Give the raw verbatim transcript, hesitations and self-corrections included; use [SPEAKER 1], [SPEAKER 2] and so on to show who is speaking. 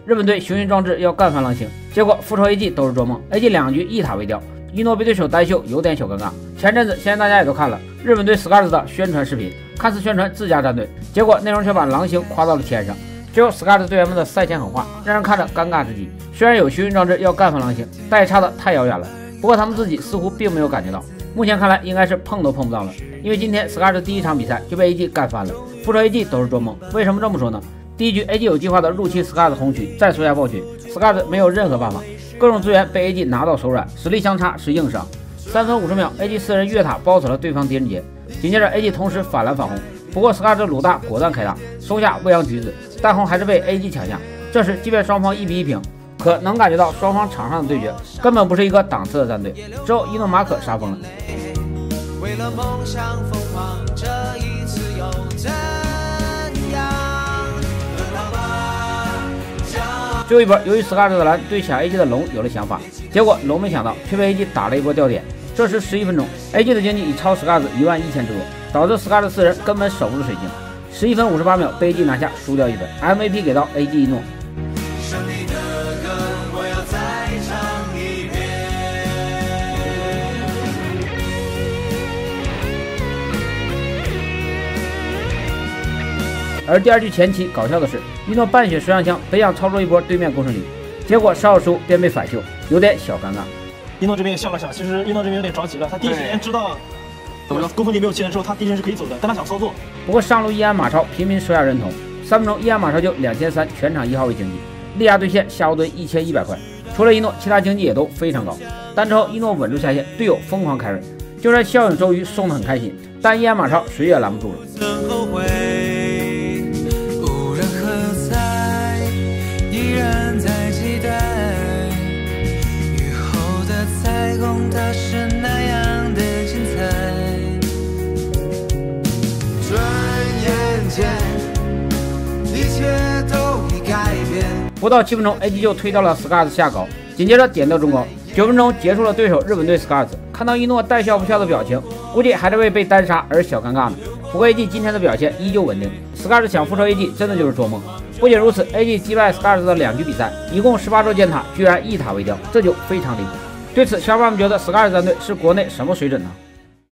[SPEAKER 1] 日本队雄心壮志要干翻狼星，结果复仇 A G 都是做梦 ，A G 两局一塔为掉，一诺被对手单秀有点小尴尬。前阵子相信大家也都看了日本队 Scars 的宣传视频，看似宣传自家战队，结果内容却把狼星夸到了天上。最后 Scars 队员们的赛前狠话，让人看着尴尬至极。虽然有雄心壮志要干翻狼星，但也差得太遥远了。不过他们自己似乎并没有感觉到，目前看来应该是碰都碰不到了，因为今天 Scars 第一场比赛就被 A G 干翻了。复仇 A G 都是做梦，为什么这么说呢？第一局 A G 有计划的入侵 Scars 红区，再缩下暴群 ，Scars 没有任何办法，各种资源被 A G 拿到手软，实力相差是硬伤。三分五十秒 ，A G 四人越塔包死了对方狄仁杰，紧接着 A G 同时反蓝反红，不过 Scars 鲁大果断开大，收下未央橘子，但红还是被 A G 抢下。这时即便双方一比一平，可能感觉到双方场上的对决根本不是一个档次的战队。之后伊诺马可杀疯了。为了梦想疯狂，这一次又怎样？最后一波，由于 Scars 的蓝对抢 A G 的龙有了想法，结果龙没抢到，却被 A G 打了一波吊点。这时十一分钟 ，A G 的经济已超 Scars 一万一千之多，导致 Scars 四人根本守不住水晶。十一分五十八秒被 A G 拿下，输掉一分 ，M V P 给到 A G 一诺。而第二局前期搞笑的是，一诺半血水上枪本想操作一波对面攻势力，结果稍有失误便被反秀，有点小尴尬。
[SPEAKER 2] 一诺这边也笑了笑，其实一诺这边有点着急了，他第一时间知道怎么说攻防力没有切人之后，他第一时间是可以走的，但他想操作。不
[SPEAKER 1] 过上路一安马超频频收下人头，三分钟一安马超就两千三，全场一号位经济，力压对线下路队一千一百块。除了一诺，其他经济也都非常高。但之后一诺稳住下线，队友疯狂开瑞，就算效应周瑜送得很开心，但一安马超谁也拦不住了。
[SPEAKER 3] 它是那样的精彩，转眼间一切都已改变。
[SPEAKER 1] 不到七分钟 ，A G 就推到了 Scars 下高，紧接着点掉中高。九分钟结束了对手日本队 Scars， 看到一诺带笑不笑的表情，估计还是为被单杀而小尴尬呢。不过 A G 今天的表现依旧稳定 ，Scars 想复仇 A G 真的就是做梦。不仅如此 ，A G 击败 Scars 的两局比赛，一共十八座尖塔，居然一塔为掉，这就非常离谱。对此，小伙伴们觉得 Scars 战队是国内什么水准呢？